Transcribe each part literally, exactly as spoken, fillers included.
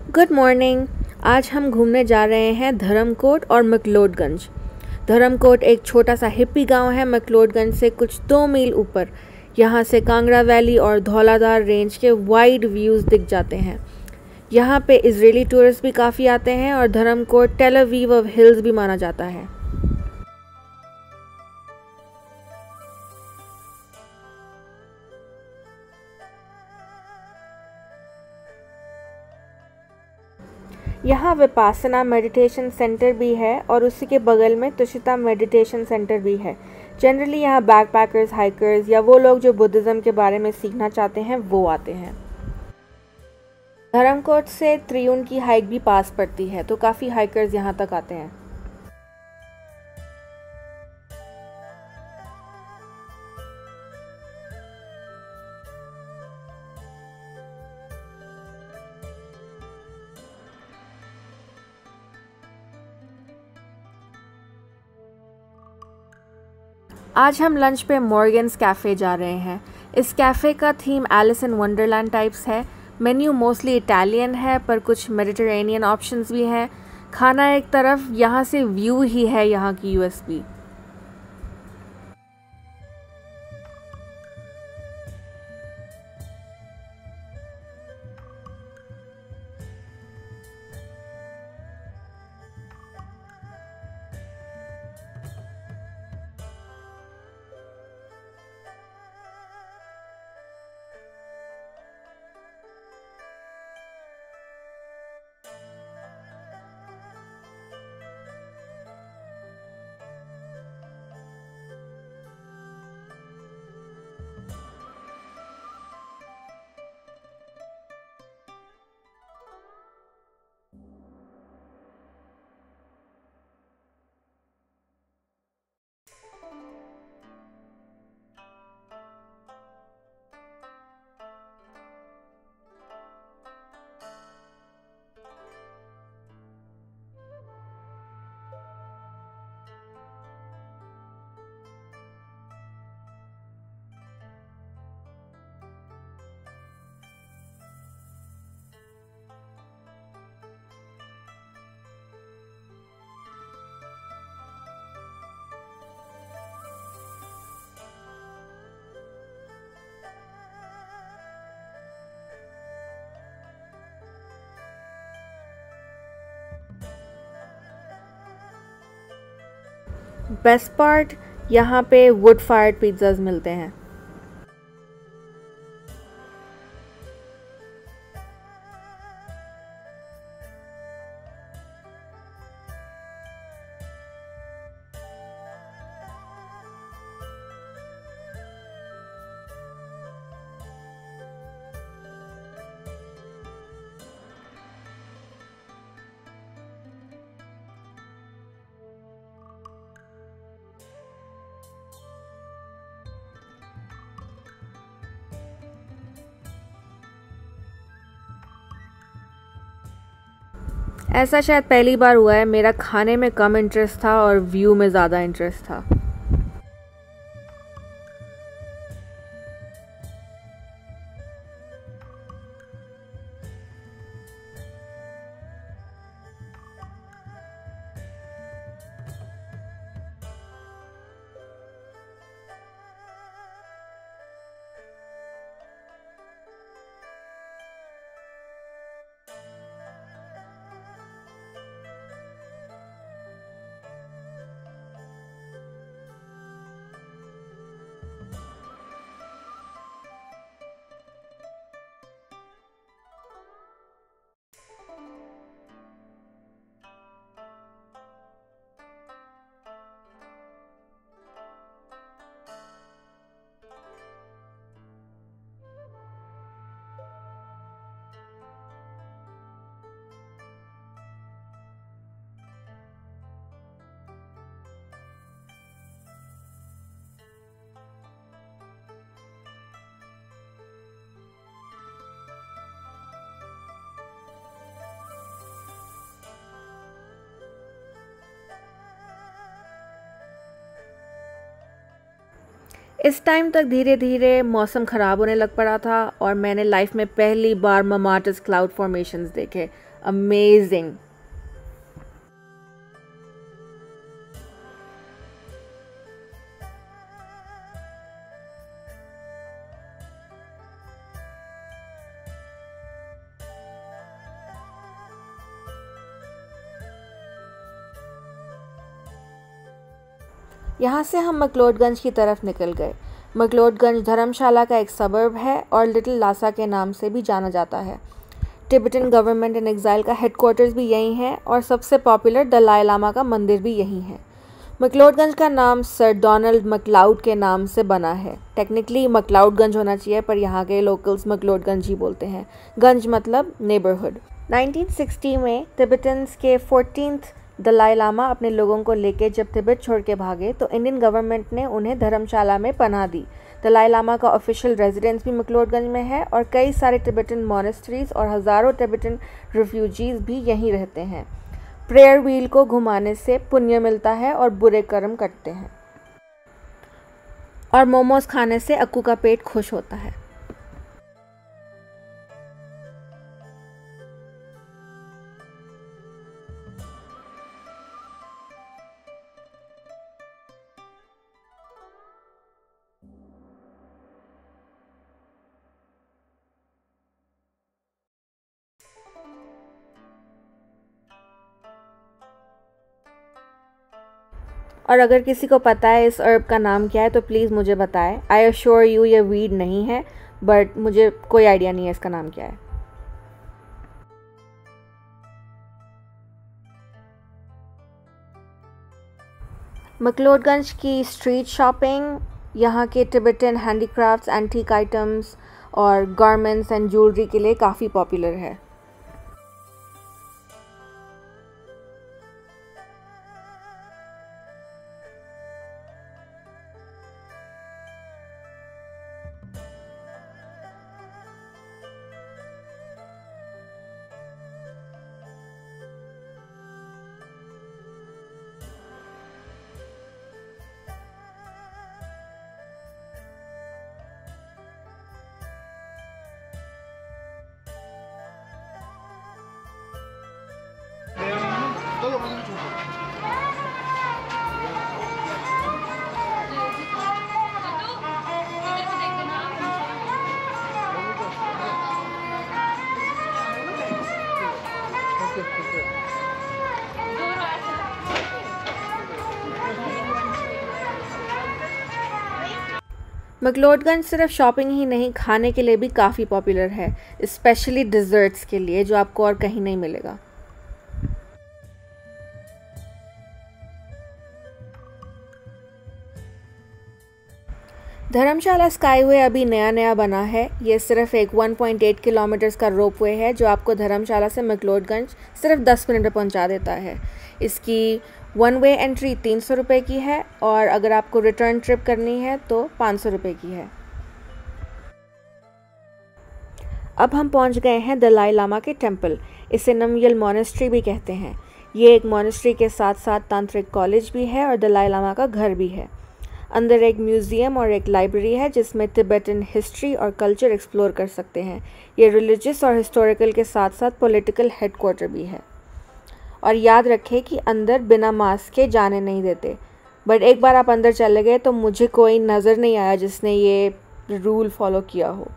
Good morning. आज हम घूमने जा रहे हैं धर्मकोट और मैक्लोडगंज। धर्मकोट एक छोटा सा हिप्पी गांव है मैक्लोडगंज से कुछ दो मील ऊपर। यहाँ से कांगड़ा वैली और धौलाधार रेंज के वाइड व्यूज़ दिख जाते हैं। यहाँ पे इजरायली टूरिस्ट भी काफ़ी आते हैं और Dharamkot Tel Aviv of hills भी माना जाता है। यहाँ विपासना मेडिटेशन सेंटर भी है और उसी के बगल में तुषिता मेडिटेशन सेंटर भी है। जनरली यहाँ बैकपैकर्स, हाइकर्स या वो लोग जो बुद्धिज़्म के बारे में सीखना चाहते हैं वो आते हैं। धर्मकोट से त्रियुण की हाइक भी पास पड़ती है तो काफ़ी हाइकर्स यहाँ तक आते हैं। आज हम लंच पे मॉर्गन्स कैफ़े जा रहे हैं। इस कैफ़े का theme Alice in Wonderland types है। मेन्यू मोस्टली इटालियन है पर कुछ मेडिटेरेनियन ऑप्शंस भी हैं। खाना एक तरफ, यहाँ से व्यू ही है यहाँ की यूएसपी। बेस्ट पार्ट, यहाँ पे वुड फायर्ड पिज़्ज़ाज़ मिलते हैं। ऐसा शायद पहली बार हुआ है, मेरा खाने में कम इंटरेस्ट था और व्यू में ज़्यादा इंटरेस्ट था। इस टाइम तक धीरे धीरे मौसम ख़राब होने लग पड़ा था और मैंने लाइफ में पहली बार ममाटस क्लाउड फॉर्मेशंस देखे। अमेजिंग। यहाँ से हम मैक्लोडगंज की तरफ निकल गए। मैक्लोडगंज धर्मशाला का एक सबर्ब है और लिटिल लासा के नाम से भी जाना जाता है। टिबेटन गवर्नमेंट इन एग्जाइल का हेडक्वार्टर्स भी यहीं है और सबसे पॉपुलर दलाई लामा का मंदिर भी यहीं है। मैक्लोडगंज का नाम सर डोनाल्ड मैक्लाउड के नाम से बना है। टेक्निकली मैक्लाउडगंज होना चाहिए, पर यहाँ के लोकल्स मैक्लोडगंज ही बोलते हैं। गंज मतलब नेबरहुड। नाइनटीन सिक्सटी में तिब्बतन्स के फोर्टीन्थ दलाई लामा अपने लोगों को लेके जब तिब्बत छोड़ के भागे तो इंडियन गवर्नमेंट ने उन्हें धर्मशाला में पनाह दी। दलाई लामा का ऑफिशियल रेजिडेंस भी मैक्लोडगंज में है और कई सारे तिब्बतन मॉनेस्ट्रीज और हज़ारों तिब्बतन रिफ्यूजीज भी यहीं रहते हैं। प्रेयर व्हील को घुमाने से पुण्य मिलता है और बुरे कर्म कटते हैं, और मोमोज खाने से अक्कू का पेट खुश होता है। और अगर किसी को पता है इस अर्ब का नाम क्या है तो प्लीज़ मुझे बताएं। आई अश्योर यू ये वीड नहीं है, बट मुझे कोई आइडिया नहीं है इसका नाम क्या है। मैक्लोडगंज की स्ट्रीट शॉपिंग, यहाँ के तिब्बतन हैंडीक्राफ्ट्स, एंटीक आइटम्स और गारमेंट्स एंड ज्वेलरी के लिए काफ़ी पॉपुलर है। मैक्लोडगंज सिर्फ शॉपिंग ही नहीं, खाने के लिए भी काफ़ी पॉपुलर है, स्पेशली डिज़र्ट्स के लिए जो आपको और कहीं नहीं मिलेगा। धर्मशाला स्काईवे अभी नया नया बना है। ये सिर्फ एक वन पॉइंट एट किलोमीटर्स का रोपवे है जो आपको धर्मशाला से मैक्लोडगंज सिर्फ दस मिनट में पहुंचा देता है। इसकी वन वे एंट्री तीन सौ रुपये की है और अगर आपको रिटर्न ट्रिप करनी है तो पाँच सौ रुपये की है। अब हम पहुंच गए हैं दलाई लामा के टेम्पल। इसे नमयल मॉनेस्ट्री भी कहते हैं। ये एक मॉनेस्ट्री के साथ साथ तांत्रिक कॉलेज भी है और दलाई लामा का घर भी है। अंदर एक म्यूज़ियम और एक लाइब्रेरी है जिसमें तिब्बतन हिस्ट्री और कल्चर एक्सप्लोर कर सकते हैं। ये रिलीजियस और हिस्टोरिकल के साथ साथ पॉलिटिकल हेडक्वार्टर भी है। और याद रखें कि अंदर बिना मास्क के जाने नहीं देते, बट एक बार आप अंदर चले गए तो मुझे कोई नज़र नहीं आया जिसने ये रूल फॉलो किया हो।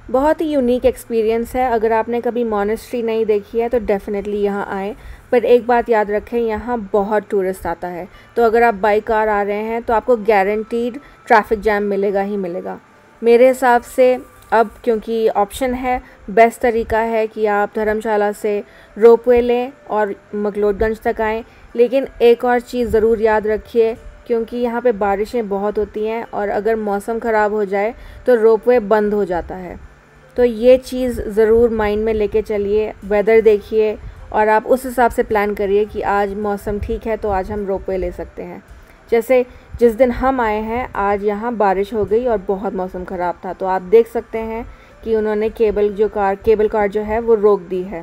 बहुत ही यूनिक एक्सपीरियंस है। अगर आपने कभी मॉनेस्ट्री नहीं देखी है तो डेफ़िनेटली यहाँ आएँ, पर एक बात याद रखें, यहाँ बहुत टूरिस्ट आता है, तो अगर आप बाई कार आ रहे हैं तो आपको गारंटीड ट्रैफिक जैम मिलेगा ही मिलेगा। मेरे हिसाब से अब क्योंकि ऑप्शन है, बेस्ट तरीका है कि आप धर्मशाला से रोपवे लें और मकलोडगंज तक आएँ। लेकिन एक और चीज़ ज़रूर याद रखिए, क्योंकि यहाँ पे बारिशें बहुत होती हैं और अगर मौसम ख़राब हो जाए तो रोपवे बंद हो जाता है। तो ये चीज़ ज़रूर माइंड में लेके चलिए, वेदर देखिए और आप उस हिसाब से प्लान करिए कि आज मौसम ठीक है तो आज हम रोपवे ले सकते हैं। जैसे जिस दिन हम आए हैं आज यहाँ बारिश हो गई और बहुत मौसम ख़राब था, तो आप देख सकते हैं कि उन्होंने केबल जो कार केबल कार जो है वो रोक दी है।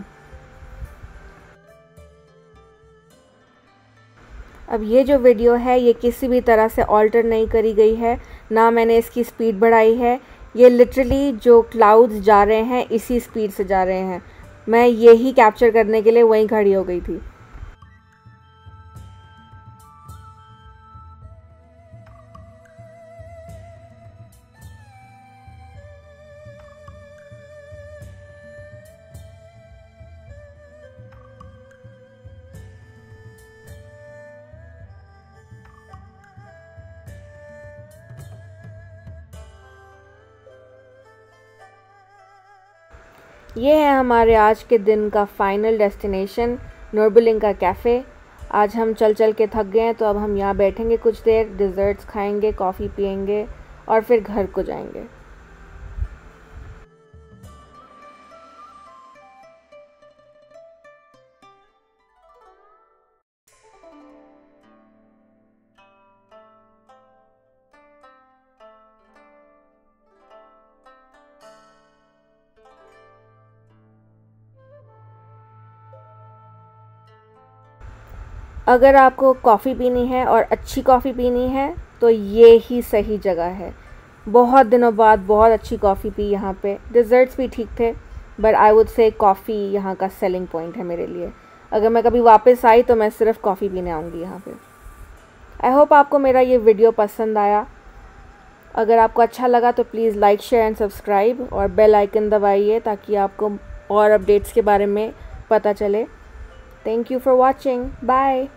अब ये जो वीडियो है ये किसी भी तरह से ऑल्टर नहीं करी गई है, ना मैंने इसकी स्पीड बढ़ाई है। ये लिटरली जो क्लाउड्स जा रहे हैं इसी स्पीड से जा रहे हैं। मैं यही कैप्चर करने के लिए वहीं खड़ी हो गई थी। ये है हमारे आज के दिन का फाइनल डेस्टिनेशन, नोर्बलिंका कैफ़े। आज हम चल चल के थक गए हैं तो अब हम यहाँ बैठेंगे कुछ देर, डिज़र्ट्स खाएंगे, कॉफ़ी पियेंगे और फिर घर को जाएंगे। अगर आपको कॉफ़ी पीनी है और अच्छी कॉफ़ी पीनी है तो ये ही सही जगह है। बहुत दिनों बाद बहुत अच्छी कॉफ़ी पी यहाँ पे। डिज़र्ट्स भी ठीक थे, but I would say coffee यहाँ का सेलिंग पॉइंट है मेरे लिए। अगर मैं कभी वापस आई तो मैं सिर्फ कॉफ़ी पीने आऊँगी यहाँ पे। आई होप आपको मेरा ये वीडियो पसंद आया। अगर आपको अच्छा लगा तो please like, share and subscribe और बेल आइकन दबाइए ताकि आपको और अपडेट्स के बारे में पता चले। Thank you for watching. Bye.